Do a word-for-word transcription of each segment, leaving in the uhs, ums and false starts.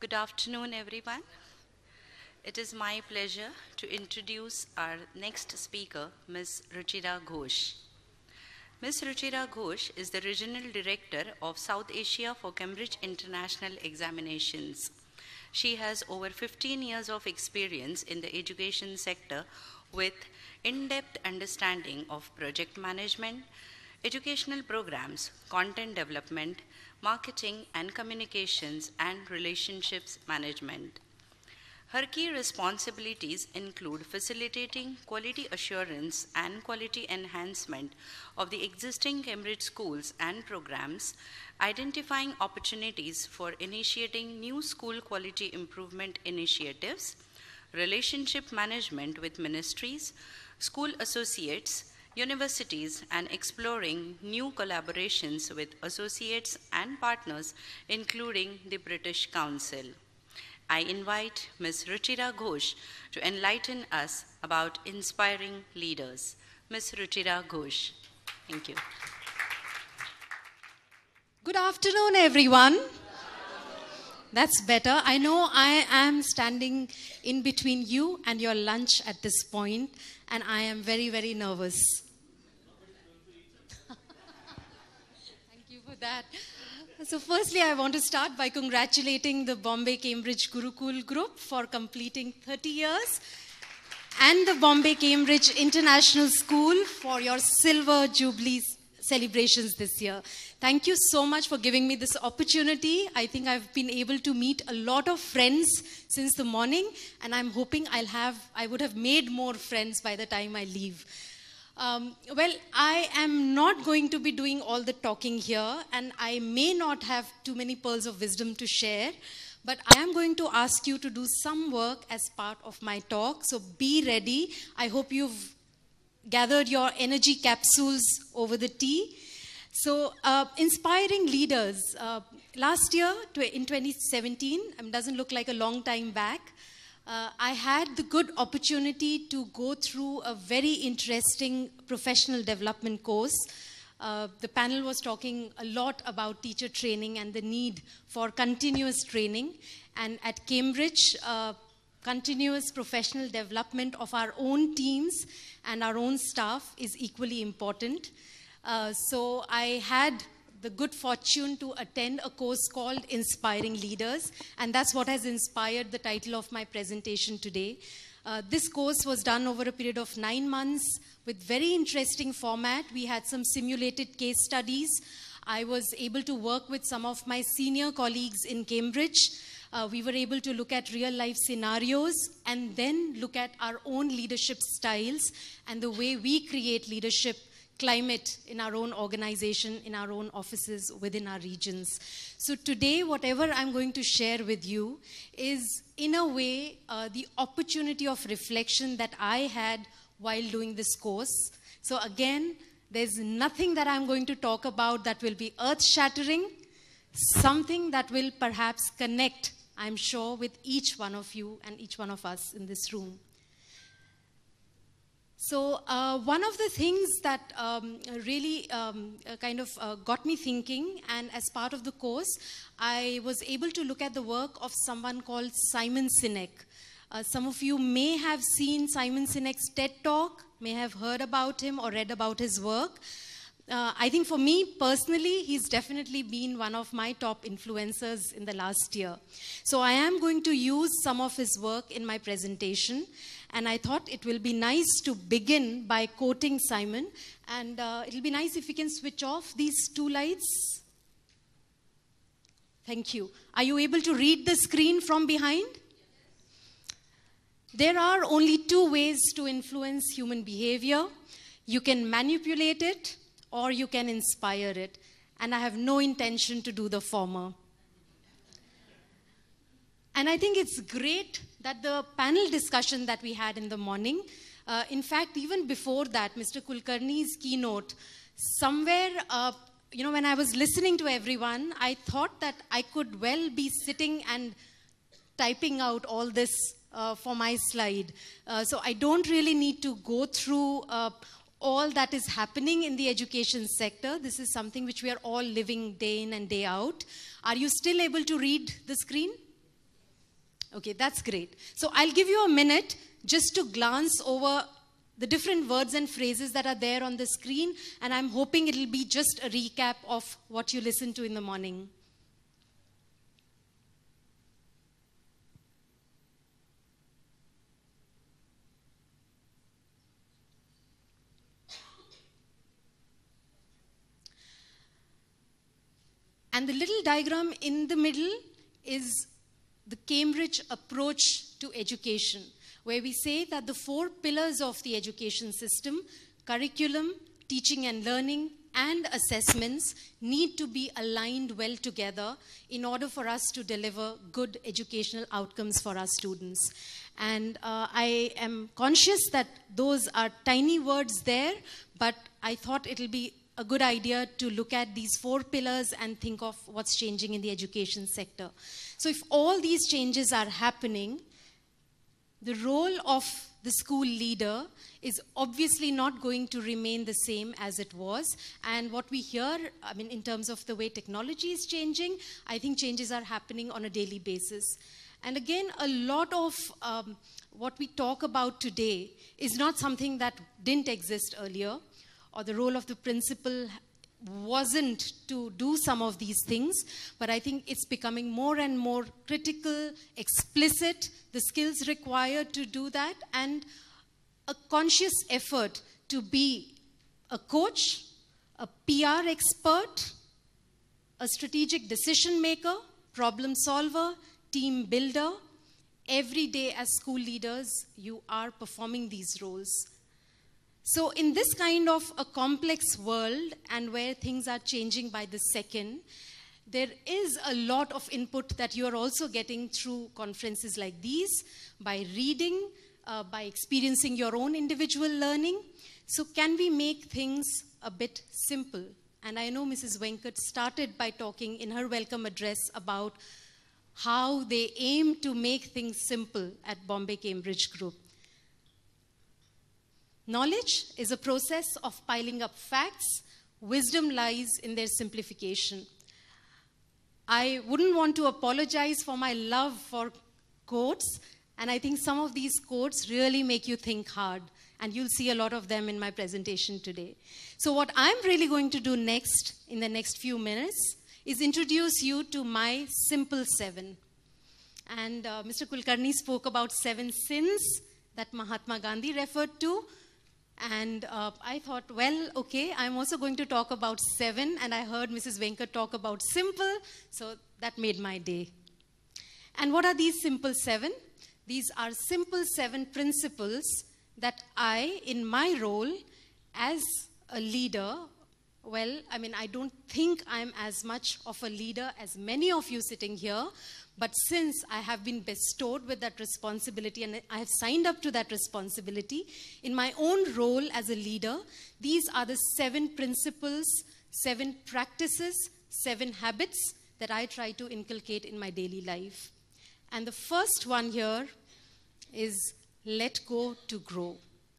Good afternoon, everyone. It is my pleasure to introduce our next speaker, Miz Ruchira Ghosh. Miz Ruchira Ghosh is the Regional Director of South Asia for Cambridge International Examinations. She has over fifteen years of experience in the education sector with in-depth understanding of project management, educational programs, content development, marketing and communications, and relationships management. Her key responsibilities include facilitating quality assurance and quality enhancement of the existing Cambridge schools and programs, identifying opportunities for initiating new school quality improvement initiatives, relationship management with ministries, school associates, universities, and exploring new collaborations with associates and partners, including the British Council. I invite Miz Ruchira Ghosh to enlighten us about inspiring leaders. Miz Ruchira Ghosh. Thank you. Good afternoon, everyone. That's better. I know I am standing in between you and your lunch at this point, and I am very, very nervous. Thank you for that. So firstly, I want to start by congratulating the Bombay Cambridge Gurukul group for completing thirty years and the Bombay Cambridge International School for your silver jubilee celebrations this year. Thank you so much for giving me this opportunity. I think I've been able to meet a lot of friends since the morning, and I'm hoping I'll have, I would have made more friends by the time I leave. Um, well, I am not going to be doing all the talking here, and I may not have too many pearls of wisdom to share, but I am going to ask you to do some work as part of my talk, so be ready. I hope you've gathered your energy capsules over the tea. So, uh, inspiring leaders. Uh, last year, in twenty seventeen, it doesn't look like a long time back, Uh, I had the good opportunity to go through a very interesting professional development course. Uh, the panel was talking a lot about teacher training and the need for continuous training. And at Cambridge, uh, continuous professional development of our own teams and our own staff is equally important. Uh, so I had the good fortune to attend a course called Inspiring Leaders, and that's what has inspired the title of my presentation today. Uh, this course was done over a period of nine months with very interesting format. We had some simulated case studies. I was able to work with some of my senior colleagues in Cambridge. Uh, we were able to look at real life scenarios and then look at our own leadership styles and the way we create leadership climate in our own organization, in our own offices, within our regions. So today, whatever I'm going to share with you is, in a way, uh, the opportunity of reflection that I had while doing this course. So again, there's nothing that I'm going to talk about that will be earth-shattering, something that will perhaps connect, I'm sure, with each one of you and each one of us in this room. So uh, one of the things that um, really um, uh, kind of uh, got me thinking, and as part of the course, I was able to look at the work of someone called Simon Sinek. Uh, some of you may have seen Simon Sinek's TED Talk, may have heard about him or read about his work. Uh, I think for me personally, he's definitely been one of my top influencers in the last year. So I am going to use some of his work in my presentation. And I thought it will be nice to begin by quoting Simon. And uh, it'll be nice if we can switch off these two lights. Thank you. Are you able to read the screen from behind? There are only two ways to influence human behavior. You can manipulate it or you can inspire it. And I have no intention to do the former. And I think it's great that the panel discussion that we had in the morning, uh, in fact, even before that, Mister Kulkarni's keynote, somewhere, uh, you know, when I was listening to everyone, I thought that I could well be sitting and typing out all this uh, for my slide. Uh, so I don't really need to go through uh, all that is happening in the education sector. This is something which we are all living day in and day out. Are you still able to read the screen? Okay, that's great. So I'll give you a minute just to glance over the different words and phrases that are there on the screen, and I'm hoping it'll be just a recap of what you listened to in the morning. And the little diagram in the middle is the Cambridge approach to education, where we say that the four pillars of the education system, curriculum, teaching and learning, and assessments, need to be aligned well together in order for us to deliver good educational outcomes for our students. And uh, I am conscious that those are tiny words there, but I thought it'll be a good idea to look at these four pillars and think of what's changing in the education sector. So if all these changes are happening, the role of the school leader is obviously not going to remain the same as it was. And what we hear, I mean, in terms of the way technology is changing, I think changes are happening on a daily basis. And again, a lot of um, what we talk about today is not something that didn't exist earlier, or the role of the principal wasn't to do some of these things, but I think it's becoming more and more critical, explicit, the skills required to do that, and a conscious effort to be a coach, a P R expert, a strategic decision maker, problem solver, team builder. Every day as school leaders, you are performing these roles. So in this kind of a complex world and where things are changing by the second, there is a lot of input that you are also getting through conferences like these, by reading, uh, by experiencing your own individual learning. So can we make things a bit simple? And I know Missus Venkat started by talking in her welcome address about how they aim to make things simple at Bombay Cambridge Group. Knowledge is a process of piling up facts. Wisdom lies in their simplification. I wouldn't want to apologize for my love for quotes, and I think some of these quotes really make you think hard, and you'll see a lot of them in my presentation today. So what I'm really going to do next, in the next few minutes, is introduce you to my simple seven. And uh, Mister Kulkarni spoke about seven sins that Mahatma Gandhi referred to. And uh, I thought, well, okay, I'm also going to talk about seven, and I heard Missus Venkat talk about simple, so that made my day. And what are these simple seven? These are simple seven principles that I, in my role as a leader, well, I mean, I don't think I'm as much of a leader as many of you sitting here, but since I have been bestowed with that responsibility and I have signed up to that responsibility, in my own role as a leader, these are the seven principles, seven practices, seven habits that I try to inculcate in my daily life. And the first one here is let go to grow.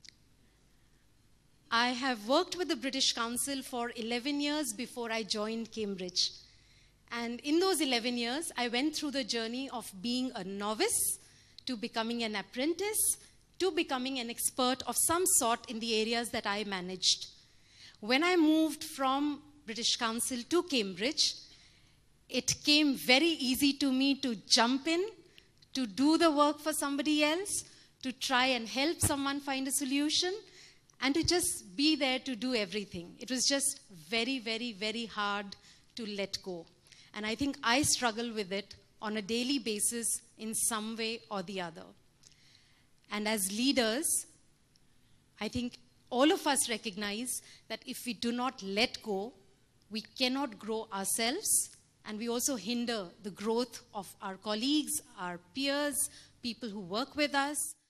I have worked with the British Council for eleven years before I joined Cambridge. And in those eleven years, I went through the journey of being a novice to becoming an apprentice to becoming an expert of some sort in the areas that I managed. When I moved from British Council to Cambridge, it came very easy to me to jump in, to do the work for somebody else, to try and help someone find a solution, and to just be there to do everything. It was just very, very, very hard to let go. And I think I struggle with it on a daily basis in some way or the other. And as leaders, I think all of us recognize that if we do not let go, we cannot grow ourselves, and we also hinder the growth of our colleagues, our peers, people who work with us.